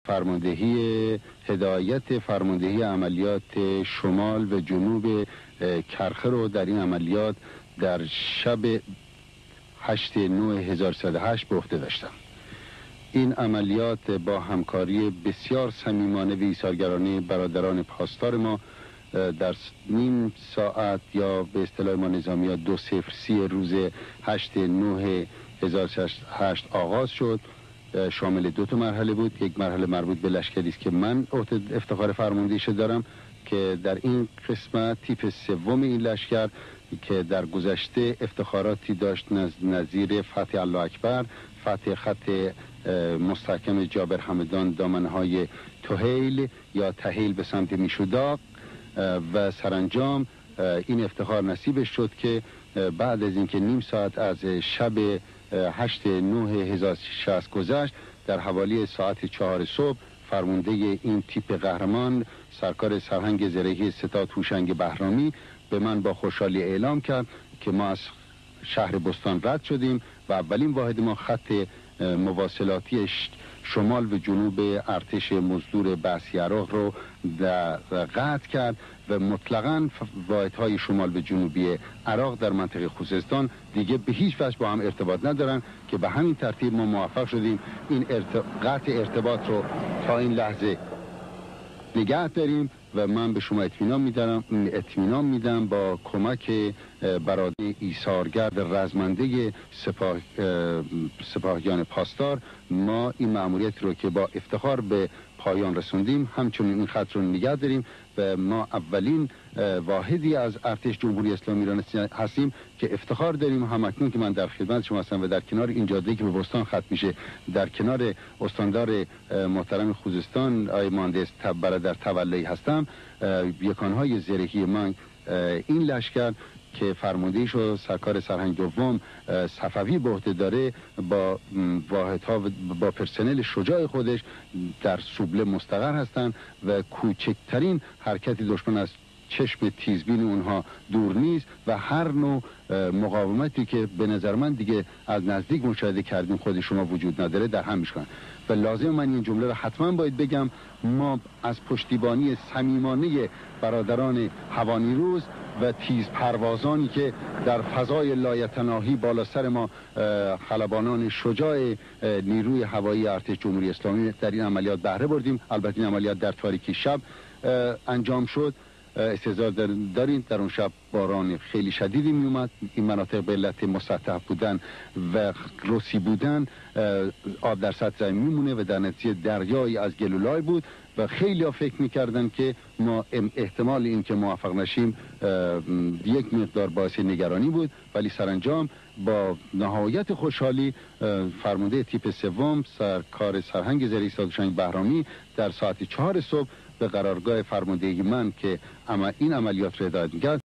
فرماندهی هدایت فرماندهی عملیات شمال و جنوب کرخه رو در این عملیات در شب 8/9/1308 به عهده داشتم. این عملیات با همکاری بسیار صمیمانه و ایثارگرانه برادران پاسدار ما در نیم ساعت یا به اصطلاح ما نظامی‌ها 2:30 روز 8/9/1308 آغاز شد. شامل 2 مرحله بود. یک مرحله مربوط به لشکری است که من افتخار فرماندهیش دارم که در این قسمت تیپ سوم این لشکر که در گذشته افتخاراتی داشت نظیر فتح الله اکبر، فتح خط مستحکم جابر همدان دامنهای تهیل یا تهیل به سمت میشوداق و سرانجام این افتخار نصیبش شد که بعد از اینکه نیم ساعت از شب 8/9/1360 گذشت، در حوالی ساعت 4 صبح فرمانده این تیپ قهرمان سرکار سرهنگ زرهی ستاد هوشنگ بهرامی به من با خوشحالی اعلام کرد که ما از شهر بستان رد شدیم و اولین واحد ما خط مواصلاتی شمال و جنوب ارتش مزدور بعثی عراق رو قطع کرد و مطلقاً واحدهای شمال و جنوبی عراق در منطقه خوزستان دیگه به هیچ وجه با هم ارتباط ندارن که به همین ترتیب ما موفق شدیم این قطع ارتباط رو تا این لحظه نگه داریم و من به شما اطمینان میدم با کمک برادر ایثارگرد رزمنده سپاهیان پاسدار ما این مأموریت رو که با افتخار به پایان رسوندیم همچنین این خط رو نگه داریم و ما اولین واحدی از ارتش جمهوری اسلامی ایران هستیم که افتخار داریم همکنون که من در خدمت شما هستم و در کنار این جاده که به بستان ختم میشه در کنار استاندار محترم خوزستان آقای مهندس برادر تولی هستم. یکانهای زرهی من این لشکر که فرماندهیش و سرکار سرهنگ دوم صفوی به عهده داره با واحدها و با پرسنل شجاع خودش در سوبله مستقر هستند و کوچکترین حرکتی دشمن از چشم تیزبین اونها دور نیست و هر نوع مقاومتی که به نظر من دیگه از نزدیک مشاهده کردیم خود شما وجود نداره در هم میشکنن و لازم من این جمله رو حتما باید بگم. ما از پشتیبانی صمیمانه برادران هوانیروز و تیز پروازانی که در فضای لایتناهی بالا سر ما خلبانان شجاع نیروی هوایی ارتش جمهوری اسلامی در این عملیات بهره بردیم. البته این عملیات در تاریکی شب انجام شد. استعداد دارین در اون شب باران خیلی شدیدی می اومد. این مناطق به علت مسطح بودن و رسی بودن آب در سطح زمین میمونه و در نتیجه دریایی از گلولای بود و خیلی ها فکر میکردن که ما احتمال این که موفق نشیم یک مقدار باعث نگرانی بود، ولی سرانجام با نهایت خوشحالی فرمانده تیپ سوم سرکار سرهنگ زرهی ستاد هوشنگ بهرامی در ساعت 4 صبح به قرارگاه فرماندهی من که این عملیات را هدایت می‌کرد